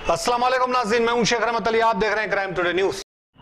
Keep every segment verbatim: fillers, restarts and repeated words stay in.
अस्सलाम वालेकुम नाज़रीन, मैं हूं शेख रहमत अली, आप देख रहे हैं क्राइम टुडे न्यूज़।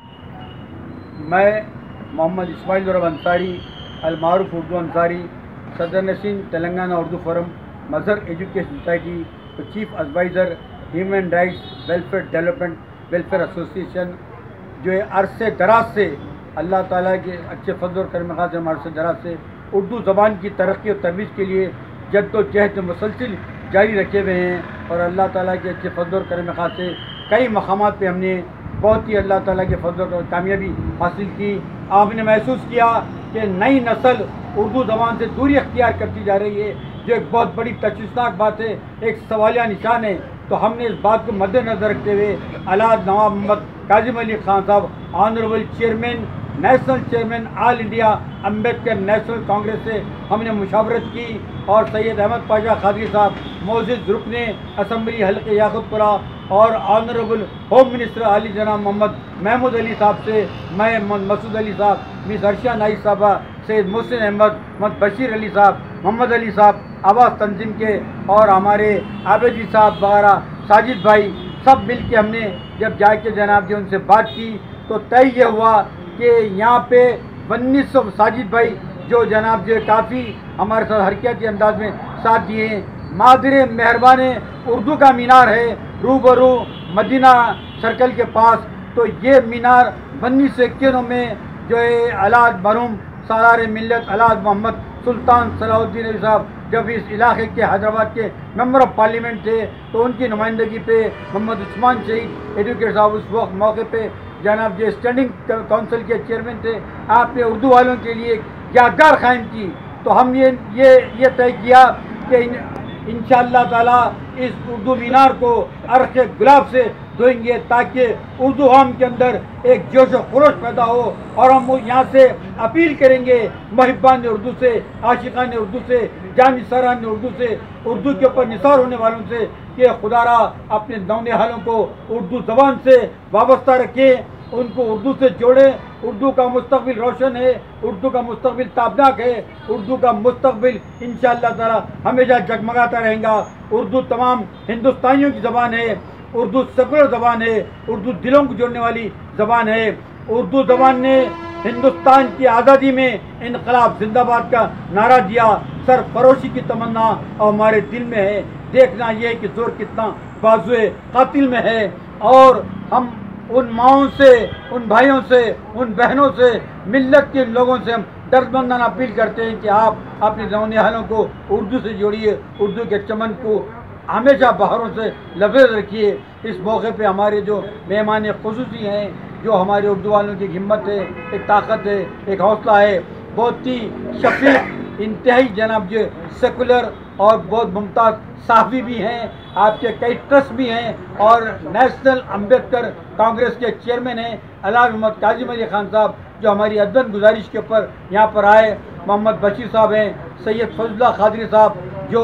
मैं मोहम्मद इस्माइल रब अंसारी, अलमारूफ उर्दू अंसारी, सदर नशीन Telangana Urdu forum, Mazhar education society, chief adviser human rights welfare development welfare association, जो है अरसे दराज से अल्लाह ताला के अच्छे फजल और करम खास हम अरसे दराज से उर्दू ज़बान की तरक्की और तरवीज के लिए जद्दोजहद मुसलसिल जारी रखे हुए हैं। और अल्लाह ताला के अच्छे फजल और करम खास से कई मकामात पे हमने बहुत ही अल्लाह ताला के फजल और कामयाबी हासिल की। आपने महसूस किया कि नई नस्ल उर्दू ज़बान से दूरी अख्तियार करती जा रही है, जो एक बहुत बड़ी तशवीशनाक बात है, एक सवालिया निशान है। तो हमने इस बात को मद्देनज़र रखते हुए अलाद नवाब मोहम्मद काजिम अली खान साहब, honourable chairman national chairman all India Ambedkar national Congress से हमने मुशावरत की, और सैयद अहमद पाशा खादरी साहब मोअज़्ज़िज़ रुकने असम्बली हल्के याकुतपुरा और ऑनरेबल होम मिनिस्टर अली जनाब मोहम्मद महमूद अली साहब से मैं मसूद अली साहब, मिस अर्शिया नाइक साहबा, सैयद मोहसिन अहमद, मोहम्मद बशीर अली साहब, मोहम्मद अली साहब आवाज़ तंजीम के, और हमारे आबिदी साहब वगैरह साजिद भाई, सब मिल के हमने जब जाके जनाब जी उनसे बात की तो तय ये हुआ कि यहाँ पे उन्नीस सौ साजिद भाई जो जनाब जी काफ़ी हमारे साथ हरकती अंदाज में साथ दिए हैं। मादरे मेहरबान उर्दू का मीनार है रूबरू मदीना सर्कल के पास, तो ये मीनार उन्नीस सौ इक्यानवे में जो है अलाद मरहूम सालार मिल्लत अलाद मोहम्मद सुल्तान सलाहुद्दीन अली साहब जब इस इलाके के हैदराबाद के मेंबर ऑफ पार्लियामेंट थे, तो उनकी नुमाइंदगी पे मोहम्मद उस्मान शहीद एडवोकेट साहब उस वक्त मौके पे जनाब जो स्टैंडिंग काउंसिल के चेयरमैन थे, आपने उर्दू वालों के लिए यादगार कायम की। तो हम ये ये ये तय किया कि इन इंशाअल्लाह ताला इस उर्दू मीनार को अर्क़ गुलाब से धोएंगे, ताकि उर्दू आवाम के अंदर एक जोश व खरोश पैदा हो। और हम यहाँ से अपील करेंगे मुहिब्बान उर्दू से, आशिकान उर्दू से, जानिसारान उर्दू से, उर्दू के ऊपर निसार होने वालों से कि खुदारा अपने नौनिहालों को उर्दू ज़बान से वाबस्ता रखें, उनको उर्दू से जोड़ें। उर्दू का मुस्तक़बिल रोशन है, उर्दू का मुस्तक़बिल ताबनाक है, उर्दू का मुस्तक़बिल इंशाअल्लाह ताला हमेशा जगमगाता रहेगा। उर्दू तमाम हिंदुस्तानियों की ज़बान है, उर्दू सेकुलर ज़बान है, उर्दू दिलों को जोड़ने वाली ज़बान है। उर्दू ज़बान ने हिंदुस्तान की आज़ादी में इनकलाब जिंदाबाद का नारा दिया, सरफरोशी की तमन्ना और हमारे दिल में है। देखना ये है कि जोर कितना बाजुए कातिल में है। और हम उन माओं से, उन भाइयों से, उन बहनों से, मिल्लत के लोगों से हम दर्दमंदाना अपील करते हैं कि आप अपने नौनिहालों को उर्दू से जोड़िए, उर्दू के चमन को हमेशा बहारों से लबरेज रखिए। इस मौके पे हमारे जो मेहमान खुसूसी हैं, जो हमारे उर्दू वालों की हिम्मत है, एक ताकत है, एक हौसला है, बहुत ही शफीक इंतहाई जनाब जो सेकुलर और बहुत मुमताज़ साफ़ी भी हैं, आपके कई ट्रस्ट भी हैं, और नेशनल अम्बेडकर कांग्रेस के चेयरमैन हैं अलाद मोहम्मद काजिम अली खान साहब, जो हमारी अदबन गुजारिश के ऊपर यहाँ पर आए। मोहम्मद बशीर साहब हैं, सैयद फजलुल्लाह खादरी साहब जो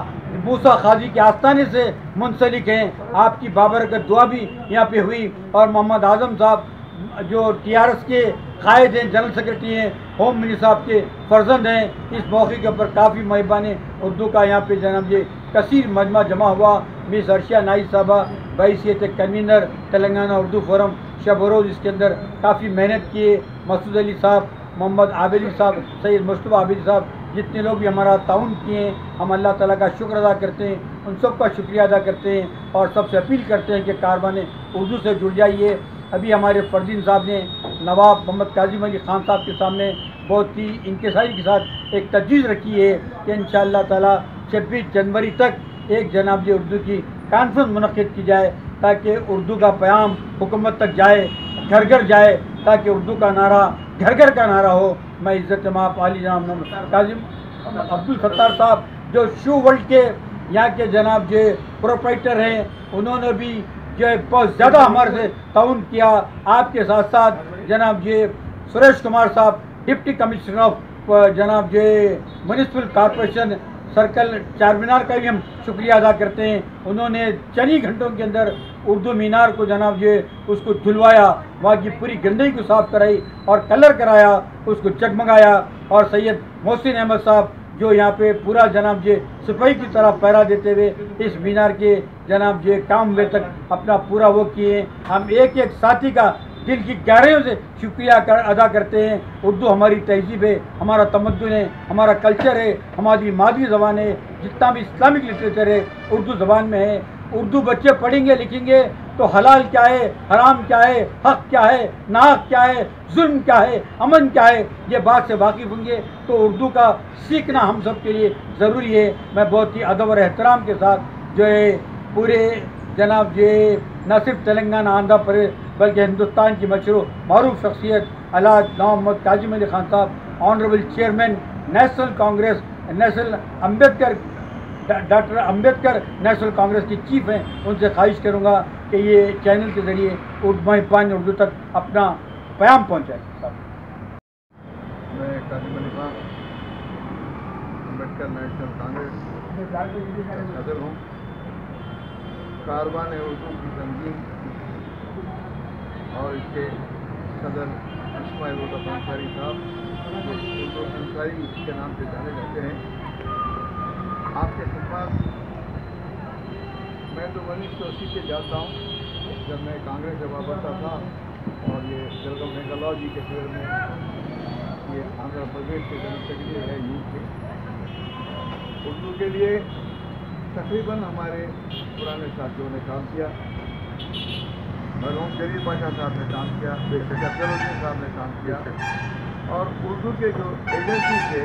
मूसा खादी के आस्थाने से मुंसलिक हैं, आपकी बाबरकत दुआ भी यहाँ पे हुई। और मोहम्मद आज़म साहब जो टी आर एस के कायद हैं, जनरल सेक्रेटरी हैं, होम मिनिस्टर साहब के फर्जंद हैं। इस मौके के ऊपर काफ़ी मेहबान उर्दू का यहाँ पे जनाब ये कसीर मजमा जमा हुआ। मिस अर्शिया नाइक साहबा बैसियत कन्वीनर तेलंगाना उर्दू फोरम शब रोज़ इसके अंदर काफ़ी मेहनत किए। मसूद अली साहब, मोहम्मद आबिदी साहब, सैयद मुस्तफ़ा आबिदी साहब, जितने लोग भी हमारा ताउन किए हैं, हम अल्लाह ताला का शुक्र अदा करते हैं, उन सब का शुक्रिया अदा करते हैं, और सबसे अपील करते हैं कि कारबान उर्दू से जुड़ जाइए। अभी हमारे फरदीन साहब ने नवाब मोहम्मद काजिम अली खान साहब के सामने बहुत ही इंकिसारी के साथ एक तजवीज़ रखी है कि इंशाअल्लाह ताला छब्बीस जनवरी तक एक जनाब जी उर्दू की कॉन्फ्रेंस मुनक़्क़िद की जाए, ताकि उर्दू का प्याम हुकूमत तक जाए, घर घर जाए, ताकि उर्दू का नारा घर घर का नारा हो। मैं इज़्ज़त माप अली जनाब काजिम अब्दुल सत्तार साहब जो शू वर्ल्ड के यहाँ के जनाब जो प्रोप्राइटर हैं, उन्होंने भी जो है बहुत ज़्यादा हमारे से ताउन किया। आपके साथ साथ जनाब जे सुरेश कुमार साहब डिप्टी कमिश्नर ऑफ जनाब जे म्यूनिसिपल कॉरपोरेशन सर्कल चार मीनार का भी हम शुक्रिया अदा करते हैं। उन्होंने चंद ही घंटों के अंदर उर्दू मीनार को जनाब जो उसको धुलवाया, वहाँ की पूरी गंदगी को साफ़ कराई और कलर कराया, उसको जगमगाया। और सैयद मोहसिन अहमद साहब जो यहाँ पे पूरा जनाब जे सिपाही की तरह पहरा देते हुए इस मीनार के जनाब ये काम हुए तक अपना पूरा वो किए। हम एक एक साथी का दिल की गहराइयों से शुक्रिया कर, अदा करते हैं। उर्दू हमारी तहजीब है, हमारा तमद्दुन है, हमारा कल्चर है, हमारी मादरी ज़बान है। जितना भी इस्लामिक लिटरेचर है उर्दू ज़बान में है। उर्दू बच्चे पढ़ेंगे लिखेंगे तो हलाल क्या है, हराम क्या है, हक क्या है, नाहक क्या है, जुल्म क्या है, अमन क्या है, ये बात से वाकिफ़ होंगे तो उर्दू का सीखना हम सब के लिए ज़रूरी है। मैं बहुत ही अदब और एहतराम के साथ जो है पूरे जनाब ये न सिर्फ तेलंगाना आंध्र प्रदेश बल्कि हिंदुस्तान की मशहूर मारूफ शख्सियत अलाज मोहम्मद काजिम अली खान साहब, honourable chairman national Congress, national Ambedkar doctor Ambedkar national Congress के चीफ हैं, उनसे ख्वाहिश करूँगा कि ये चैनल के ज़रिए उर्दू पान उर्दू तक अपना पैगाम पहुँचाएँ। मैं काजिम अली खान अम्बेडकर नेशनल कांग्रेस सदर हूँ। कारवान उर्दू की तंजीम और इसके सदर इस्माइल अंसारी साहब उर्दू अंसारी के नाम से जाने जाते हैं। आपके खिदमत मैं तो उन्नीस सौ अस्सी से जाता हूँ, जब मैं कांग्रेस से वाबस्ता था और ये जलगम मेघालॉजी के फेयर में ये आंध्र प्रदेश के जनरल सेक्रेटरी है यूथ के। उर्दू के लिए तकरीबन हमारे पुराने साथियों ने काम किया। मरहूम जलील पाशा साहब ने काम किया, बेशक अफजलुद्दीन साहब ने काम किया, और उर्दू के जो एजेंसी थे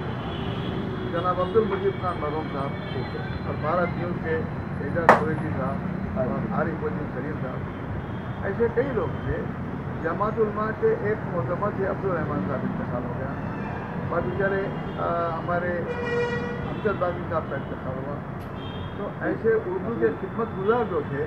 जनाब अब्दुल मुजीब खान मरहूम साहब और भारत न्यूज़ के एजाज कुरैशी साहब और आरिफ उद्दीन सलीम साहब, ऐसे कई लोग थे। जमात उलमा के एक मोहतरमा थे अब्दुल रहमान साहब इंतकाल हो गया, और बेचारे हमारे अमजद बागी साहब का इंतकाल हुआ। तो ऐसे उर्दू के खिदमत गुजार जो थे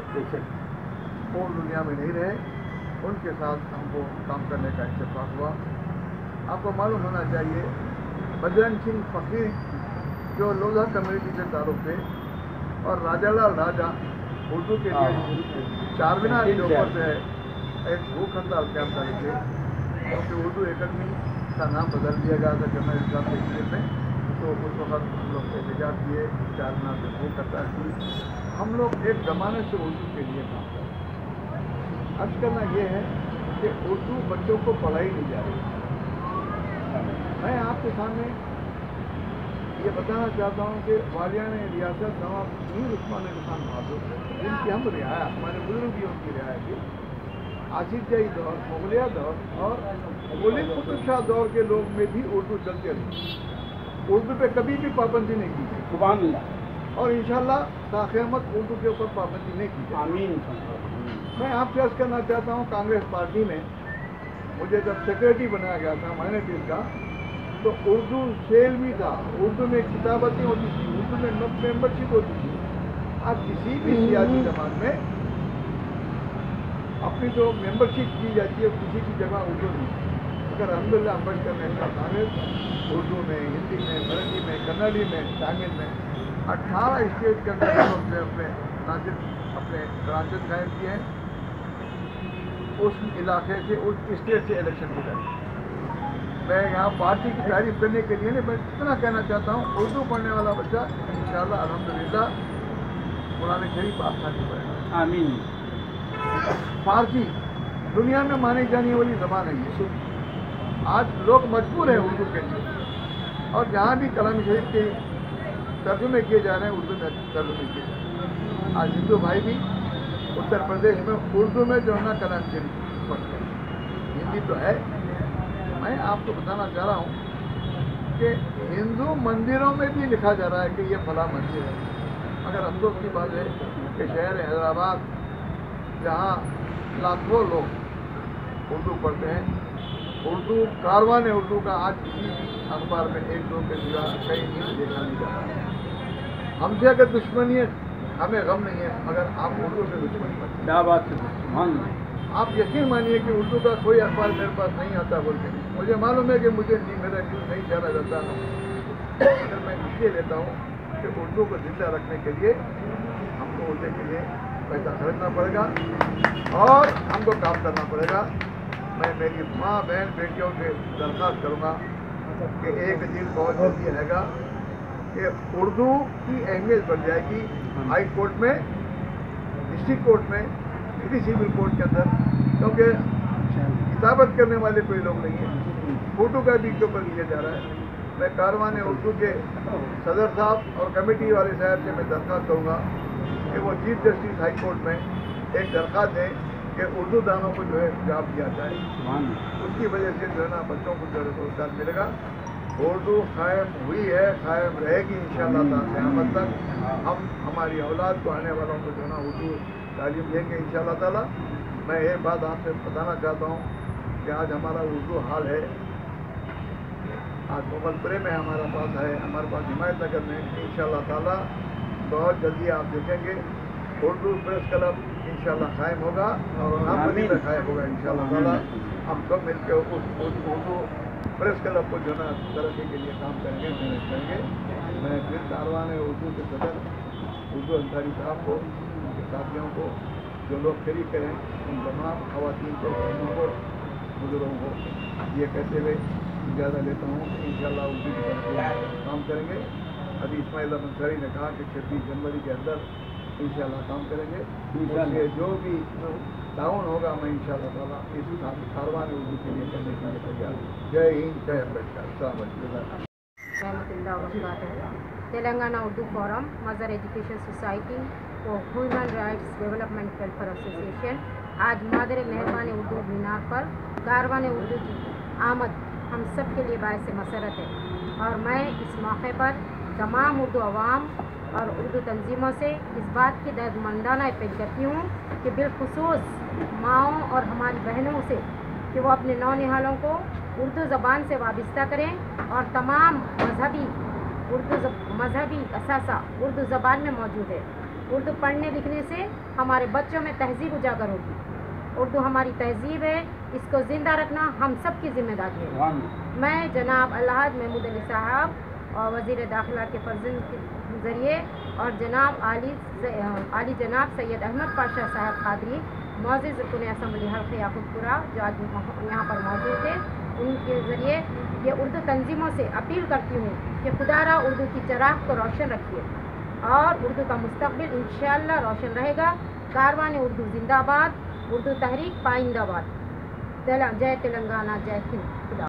वो दुनिया में नहीं रहे, उनके साथ हमको काम करने का इत्तेफाक हुआ। आपको मालूम होना चाहिए बजरंग सिंह फकीर जो लोधा कम्युनिटी से ताल्लुक़ थे और राजालाल राजा उर्दू के लिए चार मीनार के ऊपर से एक भूख हड़ताल कैंप करे थे, क्योंकि उर्दू एकेडमी का नाम बदल दिया गया था जनरल इस्लाम के इस्लाम में। तो उस वक्त हम लोग एहतजाज किए, चार मीनार से भूख हड़ताल की। हम लोग एक ज़माने से उर्दू के लिए काम कर रहे हैं। अर्ज करना ये है कि उर्दू बच्चों को पढ़ाई नहीं जा रही। मैं आपके सामने ये बताना चाहता हूँ कि वालियान रियासत नवाब मीर उस्मान अली खान बहादुर, जिनकी हम रियाया हमारे बुजुर्ग भी उनकी रियाया थी, आसिफ जाही दौर, मुगलिया दौर और मुगल कुतुब शाह दौर के लोग में भी उर्दू चलते रही। उर्दू पे कभी भी पाबंदी नहीं की गई, सुभान अल्लाह, और इंशाअल्लाह ताक़यामत उर्दू के ऊपर पाबंदी नहीं की जाए। आमीन। मैं आपसे अर्ज़ करना चाहता हूँ, कांग्रेस पार्टी में मुझे जब सेक्रेटरी बनाया गया था माइनॉरिटीज़ का, तो उर्दू सेल भी था, उर्दू में किताबतें होती थी, उर्दू में मेंबरशिप होती थी। आज किसी भी सियासी जमात में अपनी जो मेंबरशिप की जाती है किसी की जगह उर्दू नहीं। अगर अल्हम्दुलिल्लाह अम्बेडकर नेशनल कांग्रेस उर्दू में, हिंदी में, मराठी में, कन्नड़ी में, तमिल में अट्ठारह स्टेट के अंदर लोग अपने नाजिर अपने ब्रांचेज कायम किए हैं। उस इलाके से, उस स्टेट से इलेक्शन गुजरे। मैं यहाँ पार्टी की तारीफ करने के लिए नहीं, मैं इतना कहना चाहता हूँ, उर्दू पढ़ने वाला बच्चा इंशाअल्लाह अल्हम्दुलिल्लाह कुरान शरीफ आसानी पढ़ेगा। आमीन। फारसी दुनिया में मानी जाने वाली ज़बान है ये। आज लोग मजबूर हैं उर्दू के लिए, और जहाँ भी कलाम शरीफ के तर्जुमे किए जा रहे हैं उर्दू में तर्जुमे किए जा रहे हैं। आज हिंदू भाई भी उत्तर प्रदेश में उर्दू में जो है ना कलाम शरीफ पढ़ते हैं। हिंदी तो है। मैं आपको बताना चाह रहा हूँ कि हिंदू मंदिरों में भी लिखा जा रहा है कि ये फला मंदिर है। अगर अफसोस की बात है कि शहर हैदराबाद जहाँ लाखों लोग उर्दू पढ़ते हैं, उर्दू कारवान उर्दू का आज किसी अखबार में एक दो के सिवा कहीं नहीं देखा नहीं जाता। हमसे अगर दुश्मनी है, हमें गम नहीं है, मगर आप उर्दू से दुश्मनी मत। क्या बात है। आप यकीन मानिए कि उर्दू का कोई अखबार मेरे पास नहीं आता बोल के। मुझे मालूम है कि मुझे नहीं, मेरा न्यूज़ नहीं जाना जाता, मगर मैं इसलिए लेता हूँ कि उर्दू को जिंदा रखने के लिए हमको उर्दू के लिए पैसा खरीदना पड़ेगा और हमको काम करना पड़ेगा। मैं मेरी माँ बहन बेटियों से दरख्वास्त करूँगा कि एक दिन बहुत जल्दी आएगा कि उर्दू की अहमियत बढ़ जाएगी हाई कोर्ट में डिस्ट्रिक्ट कोर्ट में, किसी सिविल कोर्ट के अंदर, क्योंकि किताबत करने वाले कोई लोग नहीं है, फोटो का भी के ऊपर लिया जा रहा है। मैं कारवान उर्दू के सदर साहब और कमेटी वाले साहब से मैं दरख्वास्त करूँगा कि वो चीफ जस्टिस हाई कोर्ट में एक दरख्वास्त दें कि उर्दू दानों को जो है जवाब दिया जाए। उसकी वजह से जो है ना बच्चों को जो है रोजगार मिलेगा। उर्दू कायम हुई है, कायम रहेगी इंशाअल्लाह ताला क़यामत तक। हम हमारी औलाद को, आने वालों को जो है ना उर्दू तालीम देंगे इंशाअल्लाह ताला। मैं ये बात आपसे बताना चाहता हूँ कि आज हमारा उर्दू हाल है, आज मोगलपुरे में हमारा पास है, हमारे पास हिमायत नगर में इंशाअल्लाह ताला बहुत जल्दी आप देखेंगे उर्दू प्रेस क्लब इंशाअल्लाह कायम होगा और नामपली में कायम होगा इंशाअल्लाह ताला। हम सब मिलकर उस उर्दू प्रेस क्लब को जो है तरक्की के लिए काम करेंगे, मेहनत करेंगे। मैं फिर कारवान उर्दू के सदर उर्दू अंसारी साहब को, उनके साथियों को, जो लोग शरीक करें, उन तमाम खवातीन को, बहनों को, बुजुर्गों को ये कहते हुए इजाज़त लेता हूँ कि इंशाअल्लाह उर्दू की तरफ काम करेंगे। अभी इस्माइल अंसारी ने कहा कि छब्बीस जनवरी के अंदर इंशाअल्लाह काम करेंगे। इसलिए जो भी ताउन होगा मैं इंशाअल्लाह ताला इस कारवान उर्दू के लिए करने के लिए तैयार हूँ। जय हिंद, जय Ambedkar. Telangana Urdu forum, Mazhar education society और human rights development welfare association आज मादर मेहरबान उर्दू मीनार पर कारवान उर्दू की आमद हम सब के लिए बायस मसरत है और मैं इस मौके पर तमाम उर्दू अवाम और उर्दू तंजीमों से इस बात की दर्दमंदाना अपील करती हूँ कि बिलखुसूस माओं और हमारी बहनों से कि वो अपने नौनिहालों को उर्दू ज़बान से वाबस्ता करें और तमाम मजहबी उर्दू मजहबी असासा उर्दू ज़बान में मौजूद है। उर्दू पढ़ने लिखने से हमारे बच्चों में तहजीब उजागर होगी। उर्दू हमारी तहजीब है, इसको ज़िंदा रखना हम सब की जिम्मेदारी है। मैं जनाब अलहाज महमूद अली साहब और वज़ीर दाखिला के फर्जंद के ज़रिए और जनाब आली आली जनाब सैयद अहमद पाशा साहब कादरी मौजूद रुकन असम्बली हल्के याकूबपुरा जो आज यहाँ पर मौजूद थे, उनके ज़रिए ये उर्दू तंजीमों से अपील करती हूँ कि खुदारा उर्दू की चराग को रोशन रखिए और उर्दू का मुस्तक़बिल इंशाअल्लाह रोशन रहेगा। कारवान उर्दू जिंदाबाद, उर्दू तहरीक पाइंदाबाद। जय तेलंगाना, जय हिंद। खुदा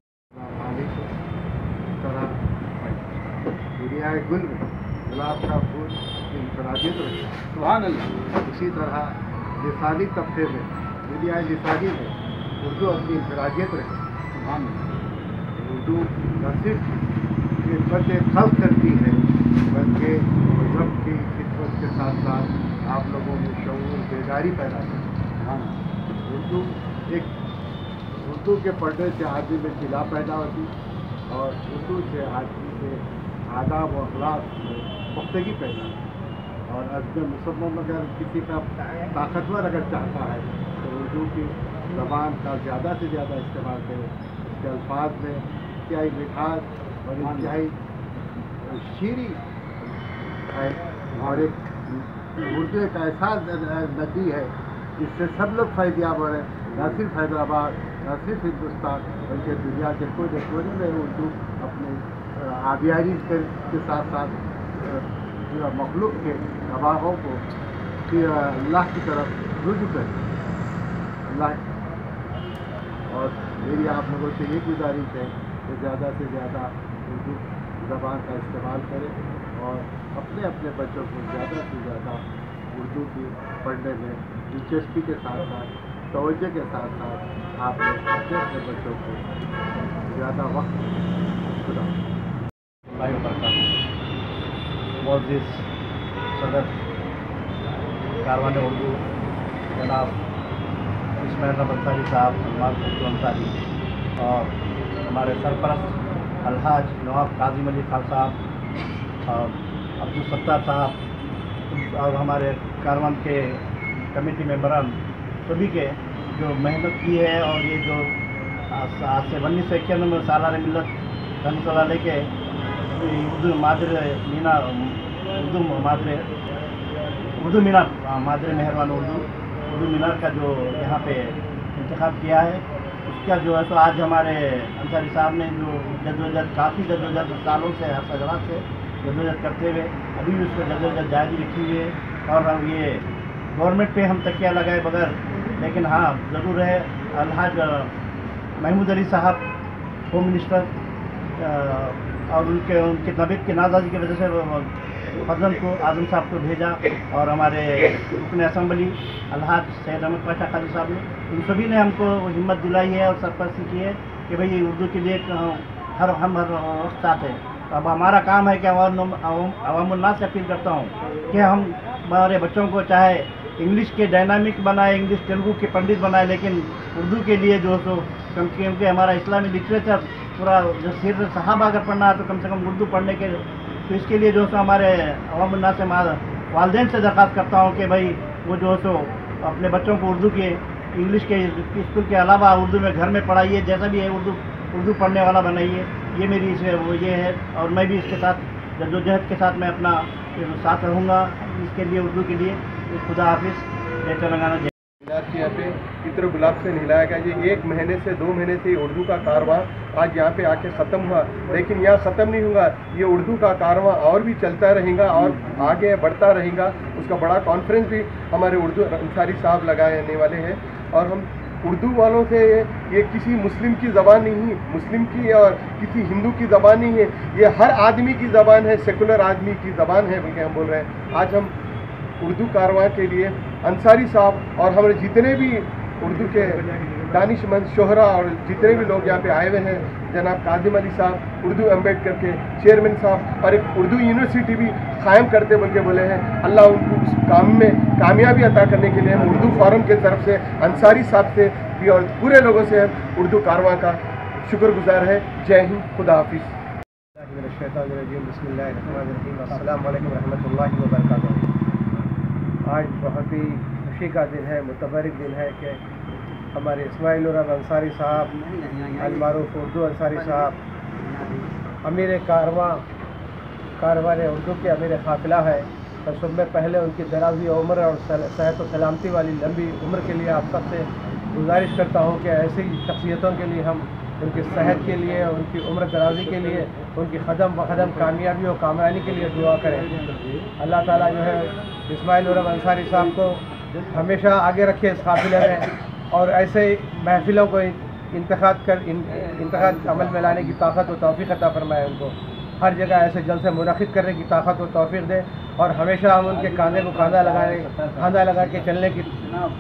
दुनिया गुल में गुलाब का फूल इंफरादियत रखा। सुभान अल्लाह। इसी तरह लिसानी तबके में, दुनिया लिसानी में उर्दू अपनी इंफरादियत रखे। सुभान अल्लाह। उर्दू न सिर्फ खिदमत खल्क़ करती है बल्कि मज़हब की खिदमत के साथ साथ आप लोगों में शऊर बेदारी पैदा करती है। उर्दू एक उर्दू के पढ़ने से आदमी में जिला पैदा होती और उर्दू से आदमी में आदाब और अखलाक में पुख्तगी पैदा होती। और अगर मुसलमान अगर किसी का ताकतवर अगर चाहता है तो उर्दू की ज़बान का ज़्यादा से ज़्यादा इस्तेमाल करें। इसके अल्फाज में इंतहाई मिठास और इंतहाई शीरी है और एक उर्दू एक ऐसा नदी है जिससे सब लोग फ़ायदेयाब हो रहे हैं। न सिर्फ हैदराबाद, न सिर्फ हिंदुस्तान बल्कि दुनिया के कोने कोने में उर्दू अपने आबियारी के साथ साथ मखलूक के तबाहों को अल्लाह की तरफ रुजू करें। अल्लाह और मेरी आप लोगों से ये गुजारिश है कि ज़्यादा से ज़्यादा उर्दू ज़बान का इस्तेमाल करें और अपने अपने बच्चों को ज़्यादा से ज़्यादा उर्दू की पढ़ने में दिलचस्पी के साथ साथ तवज्जो के साथ साथ आप अपने अपने बच्चों को ज़्यादा वक्त खुदा मोअज़्ज़िज़ सदर कारवान उर्दू जनाब इस्माइल अंसारी साहब, सलमान उर्दू अंसारी और हमारे सरपरस्त अलहाज नवाब काजिम अली खान साहब और अब्दुल सत्तार साहब और हमारे कारवान के कमेटी मेंबरान सभी के जो मेहनत की है और ये जो आज से उन्नीस सौ इक्यानवे में सालाना मिलत धनसला लेके उर्दू मादरे मीनार उर्दू मादरे उर्दू मीनार मादरे मेहरबान उर्दू उर्दू मीनार का जो यहाँ पे इंतखाब किया है उसका जो है तो आज हमारे अंसारी साहब ने जो जद्दोजहद काफ़ी जद्दोजहद सालों से हर सजरात से जद्दोजहद करते हुए अभी भी उसको जद्दोजहद जारी रखी हुई है और हम ये गवर्नमेंट पे हम तकिया लगाए बगैर, लेकिन हाँ ज़रूर है अलहाज महमूद अली साहब होम मिनिस्टर और उनके उनकी तबीयत की नाजाजी की वजह से फजल को आजम साहब को भेजा, और हमारे रुकन असम्बली अलहाज सैयद अहमद पाशा खाली साहब ने, इन सभी ने हमको हिम्मत दिलाई है और सरपरस्ती की है कि भाई उर्दू के लिए हर हम हर वक्त चाहते हैं। अब हमारा काम है कि अवामुन्नास से अपील करता हूँ कि हम हमारे बच्चों को चाहे इंग्लिश के डायनामिक बनाए, इंग्लिश तेलुगु के पंडित बनाए, लेकिन उर्दू के लिए जो सो क्योंकि हमारा इस्लामी लिटरेचर पूरा जो सीरत सहाबा अगर पढ़ना है तो कम से कम उर्दू पढ़ने के, तो इसके लिए जो सो हमारे अवामुन्नास से वालदेन से दरख्वास्त करता हूँ कि भाई वो जो सो अपने बच्चों को उर्दू के इंग्लिश के स्कूल के अलावा उर्दू में घर में पढ़ाइए, जैसा भी है उर्दू उर्दू पढ़ने वाला बनाइए। ये मेरी इसे वो ये है, और मैं भी इसके साथ जद्दोजहद के साथ मैं अपना साथ रहूँगा इसके लिए, उर्दू के लिए। खुदा हाफिज़, जय तेलंगाना, जय। यहाँ पे इत्र गुलाब से नहलाया गया। ये एक महीने से दो महीने से उर्दू का कारवां आज यहाँ पे आके ख़त्म हुआ, लेकिन यहाँ ख़त्म नहीं होगा, ये उर्दू का कारवां और भी चलता रहेगा और आगे बढ़ता रहेगा। उसका बड़ा कॉन्फ्रेंस भी हमारे उर्दू अंसारी साहब लगाने वाले हैं, और हम उर्दू वालों से ये किसी मुस्लिम की ज़बान नहीं, मुस्लिम की और किसी हिंदू की ज़बान नहीं है, ये हर आदमी की ज़बान है, सेकुलर आदमी की ज़बान है बल्कि हम बोल रहे हैं। आज हम उर्दू कारवां के लिए अंसारी साहब और हमारे जितने भी उर्दू के दानिशमंद शोहरा और जितने भी लोग यहाँ पे आए हुए हैं, जनाब काजिम अली साहब उर्दू अम्बेडकर के चेयरमैन साहब, और एक उर्दू यूनिवर्सिटी भी कायम करते बोल के बोले हैं। अल्लाह उनको उस काम में कामयाबी अता करने के लिए हम उर्दू फोरम के तरफ से अंसारी साहब से भी और पूरे लोगों से हम उर्दू कारवां का शुक्रगुजार है। जय हिंद, खुदा हाफिज़। अस्सलाम वालेकुम रहमतुल्लाहि व बरकातहू। आज बहुत ही खुशी का दिन है, मुतबरिक दिन है कि हमारे इस्माइल उर अंसारी साहब, अलमारूफ उर्दू अंसारी साहब, अमीर कारवां कारवान उर्दू के अमीर काफिला है। तो सब में पहले उनकी दराज़ी उम्र और सेहत व सलामती वाली लंबी उम्र के लिए आप सबसे गुजारिश करता हूँ कि ऐसी शख्सियतों के लिए हम उनकी सेहत के लिए, उनकी उम्र दराजी के लिए, उनकी कदम ब कदम कामयाबी और कामरानी के लिए दुआ करें। अल्लाह ताला जो है इस्माइल उर अंसारी साहब को हमेशा आगे रखे इस काफिले में, और ऐसे महफिलों को इंतखाब कर इन, इंतखाब अमल में लाने की ताकत व तौफीक अता फरमाए। उनको हर जगह ऐसे जलसे मुनक़िद करने की ताकत व तौफीक दे, और हमेशा हम उनके कांधे को कांधा लगाने कांधा लगा के चलने की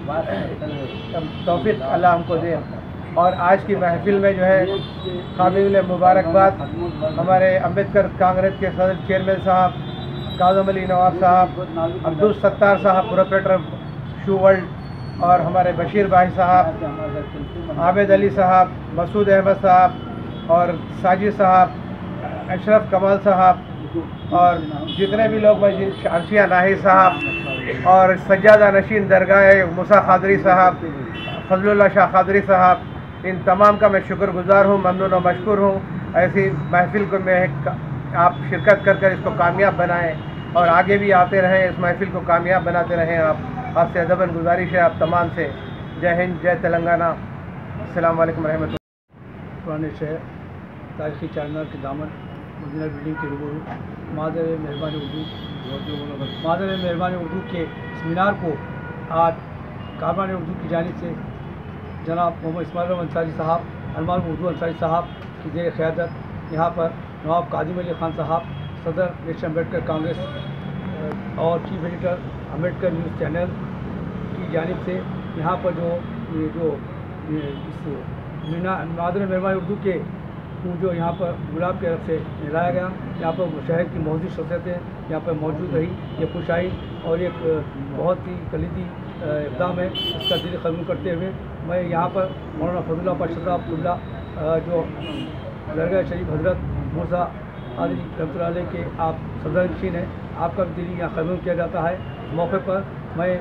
तौफीक अल्लाह हमको दे। और आज की महफिल में जो है काबिल मुबारकबाद हमारे अम्बेडकर कांग्रेस के सदर चेयरमैन साहब काज़म अली नवाब साहब, अब्दुल सत्तार साहब प्रोप्राइटर शू वर्ल्ड, और हमारे बशीर भाई साहब, आबिद अली साहब, मसूद अहमद साहब और साजिद साहब, अशरफ कमाल साहब, और जितने भी लोग मस्जिद अर्शिया नाही साहब और सज्जादा नशीन दरगाह मूसा खादरी साहब, फजलुल्लाह शाह खादरी साहब, इन तमाम का मैं शुक्रगुजार हूँ, ममनून और मशकूर हूँ। ऐसी महफिल को मैं आप शिरकत कर कर इसको कामयाब बनाएं और आगे भी आते रहें, इस महफिल को कामयाब बनाते रहें। आप आपसे अदबन गुजारिश है आप तमाम से। जय हिंद, जय तेलंगाना, अस्सलाम वालेकुम रहमतुल्लाह। पुराने शहर तारीखी चारमीनार के दामन मदीना बिल्डिंग के रूबरू मादर मेहरबानी उर्दू मादर मेहरबानी उर्दू के सेमिनार को आज कारवान उर्दू की जानिब से जनाब मोहम्मद इस्माइल अंसारी साहब, अलमारूफ उर्दू अंसारी साहब की ज़ेर क़यादत यहाँ पर नवाब काजिम अली ख़ान साहब, सदर नेशनल अम्बेडकर कांग्रेस और chief editor Ambedkar news channel की जानिब से यहाँ पर जो ये जो ये इस मादर मेहरबानी उर्दू के जो यहाँ पर गुलाब के रफ से मिलाया गया, यहाँ पर शहर की मौजूद शख्सियतें यहाँ पर मौजूद रही। ये खुश आई और एक बहुत ही कलीदी इक़दाम है, इसका दिल कबूल करते हुए मैं यहाँ पर मौलाना फजलुल्लाह पाशा अब्दुल्ला जो दरगाह शरीफ हज़रत मूसा आदरी रहमतुल्लाह अलैह के आप सदर नशीन हैं, आपका भी दिल यहाँ कबूल किया जाता है। मौके पर मैं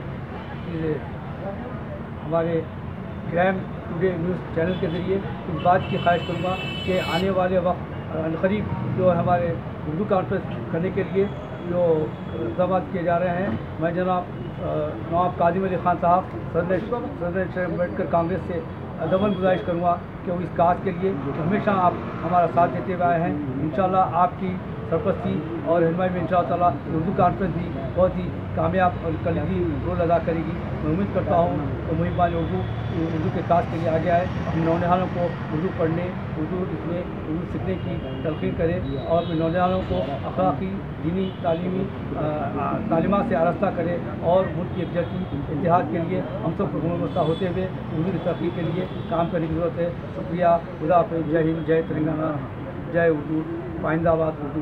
हमारे क्राइम टुडे न्यूज़ चैनल के ज़रिए इस बात की ख्वाहिश करूँगा कि आने वाले वक्त करीब जो हमारे उर्दू कॉन्फ्रेंस करने के लिए जो इक़दाम किए जा रहे हैं, मैं जनाब नवाब काजिम अली ख़ान साहब सदर सदर अम्बेडकर कांग्रेस से अदबन गुजारिश करूँगा कि वो इस काज के लिए हमेशा आप हमारा साथ देते हुए आए हैं। इंशाअल्लाह आपकी सरपरस्ती और रहनुमाई में इंशाअल्लाह ताला उर्दू कॉन्फ्रेंस भी बहुत ही कामयाब और कलीदी रोल अदा करेगी। मैं उम्मीद करता हूँ तो मुहिबान उर्दू उर्दू के काज के लिए आगे आए, अपने नौजवानों को उर्दू पढ़ने, उर्दू लिखने, उर्दू सीखने की तलकीन करे और अपने नौजवानों को अखलाकी, दीनी, तालीमी तालीमात से आरास्ता करे और मुल्क की यकजहती इत्तेहाद के लिए हम सब को गुमरबस्ता होते हुए उर्दू की तरक्की के लिए काम करने की ज़रूरत है। शुक्रिया, खुदा हाफ़िज़, जय हिंद, जय तेलंगाना, जय उर्दू, पाइंदाबाद उर्दू।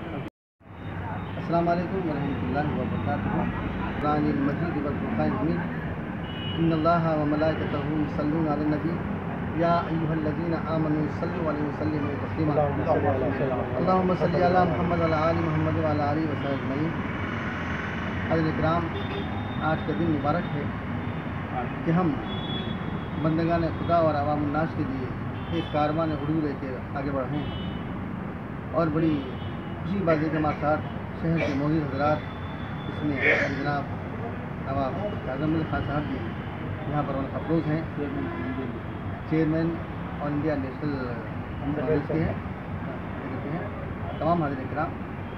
अस्सलाम वालेकुम वरहमतुल्लाहि वबरकातुहू। कुरानिल मजीद वल फ़ुरक़ानिल हमीद। इन्नल्लाहा व मलाइकतहू युसल्लूना अलन नबी या अय्युहल्लज़ीना आमनू सल्लु अलैहि व सल्लिमू तस्लीमा। अल्लाहुम्मा सल्लि अला मुहम्मद व अला आलि मुहम्मद व अला आलिहि व सह्बिहि अजमईन। हज़रत इकराम, आज का दिन मुबारक है कि हम बंदगान खुदा और अवाम उन्नास के लिए एक कारवान उर्दू लेके आगे बढ़े हैं और बड़ी खुशी बात है कि हमारे साथ शहर के मौजूद हजरात, इसमें जनाब नवाब आज़म खान साहब जी यहाँ पर उनका अफरोज़ हैं, chairman all India National Congress के हैं, हैं तमाम हाज़िर इकराम।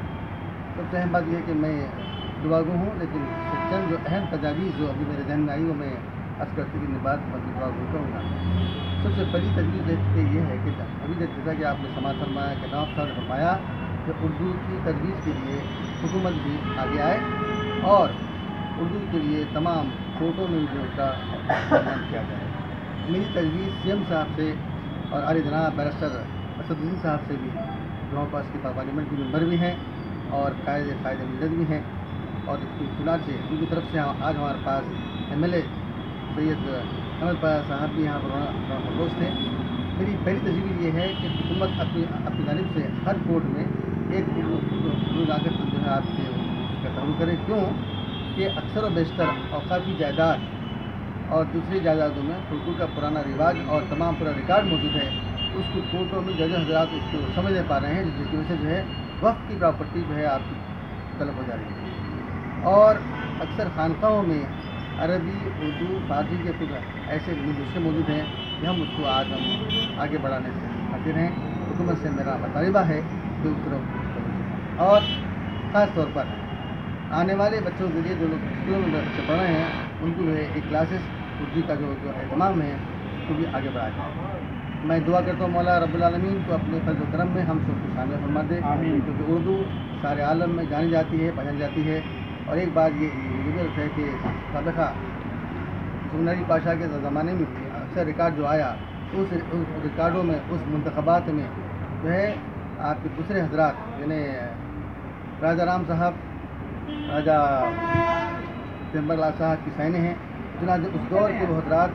सबसे अहम बात यह है कि मैं दुआगो हूँ, लेकिन चंद जो अहम तजावीज़ जो अभी मेरे जहन में आई वो मैं अर्ज़ करते कि बाद दुआगो कहूँगा। सबसे बड़ी तजवीज़ ये है कि अभी जैसा कि आपने समाज फरमाया कि नवाब साहब ने फरमाया कि उर्दू की तजवीज़ के लिए हुकूमत भी आगे आए और उर्दू के लिए तमाम कोर्टों में भी उसका इस्तेमाल किया जाए। मेरी तजवीज़ सीएम साहब से और आली जनाब बैरिस्टर असदुद्दीन साहब से भी, जो हमारे पास के पार्लियामेंट के मेंबर भी हैं और कायद कायद मिलत भी हैं, और इसकी इत्तला से उनकी तरफ से आज हमारे पास M L A Syed Ahmed Paya साहब भी यहाँ पर दोस्त थे। मेरी पहली तजवीज़ ये है कि हुकूमत अपनी अपनी जानिब से हर कोर्ट में एक उर्दू लागत जो है आपके उसका तहफ़्फ़ुज़ करें। क्यों कि अक्सर व बेशतर औक़ाफ़ी जायदाद और दूसरी जायदादों में हुकूक का पुराना रिवाज और तमाम पूरा रिकॉर्ड मौजूद है, उसको कोर्टों में जज हज़रात उसको समझ नहीं पा रहे हैं, जिसकी वजह से जो है वक़्त की प्रॉपर्टी जो है आपकी तलब हो जा रही है। और अक्सर खानक़ाहों में अरबी, उर्दू, फ़ारसी के कुछ ऐसे नुस्खे मौजूद हैं कि हम उसको आज हम आगे बढ़ाने से खातिर हैं। हुकूमत से मेरा मुतालिबा है कि उस तरफ और ख़ास तौर पर आने वाले बच्चों के लिए जो लोग स्कूलों में बच्चे पढ़ रहे हैं उनको जो है एक क्लासेस उर्दू का जो जो एहतमाम है उसको भी आगे बढ़ाया जाए। मैं दुआ करता हूँ मौला रब्बुल आलमीन को अपने फज़ल करम में हम सबको शामिल फरमा दे, क्योंकि उर्दू सारे आलम में जानी जाती है, पहचानी जाती है। और एक बात ये ये भी है कि साबिक़ा सुनहरी पाशाह के ज़माने में अक्सर रिकॉर्ड जो आया उस उस रिकॉर्डों में, उस मुंतखबात में जो है आपके दूसरे हजरात यानी राजा राम साहब, राजा सिम्बरलाल साहब की सैने हैं, चुनांचे उस दौर के वो हजरात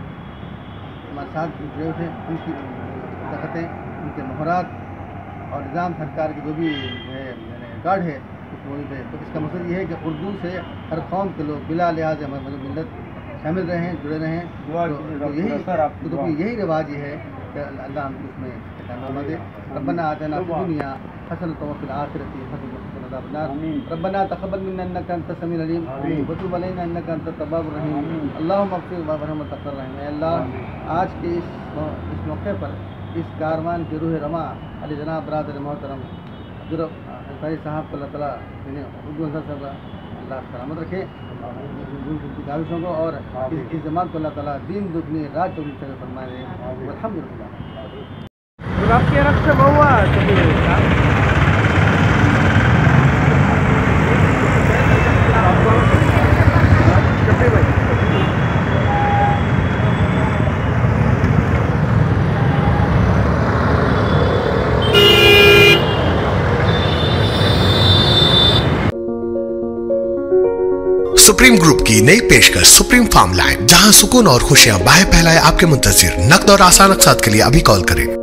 हमारे साथ जुड़े थे, उनकी दखतें, उनके मोहरात और निज़ाम सरकार के जो भी है रिकॉर्ड है उस मूवी पे। तो इसका मतलब ये है कि उर्दू से हर कौम के लोग बिला लिहाज हमारे मतलब मिलत शामिल रहे हैं, जुड़े रहे हैं। तो, तो यही तो यही रिवाज ये है कि अल्लाह हमको उसमें इस्तेमाल दे। रब्बना आतिना फिद दुनिया हसनतन व फिल आखिरति हसनतन व क़िना अज़ाबन्नार। रब्बना तक़ब्बल मिन्ना इन्नका अंतस समीउल अलीम व तुब अलैना इन्नका अंतत तव्वाबुर रहीम। अल्लाहुम्मा अग़फ़िर वरहम तग़फ़िर रहीम। ऐ अल्लाह, आज के इस इस मौके पर इस कारवान के रूह रमा अली जनाब बरादर मोहतरम अब्दुल साहब को अल्लाह ताला इन्हें उर्दू अंसर साहब अल्लाह सलामत रखे उनकी काविशों को, और इस इस जमात को अल्लाह ताला दीन दुगनी रात चौबीस से फरमाए। अल्हम्दुलिल्लाह। आपके रक्त से बहुआ सुप्रीम ग्रुप की नई पेशकश सुप्रीम फार्म लाइन, जहां सुकून और खुशियां बाहें फैलाए आपके मुंतजिर। नकद और आसान अक़सात के लिए अभी कॉल करें।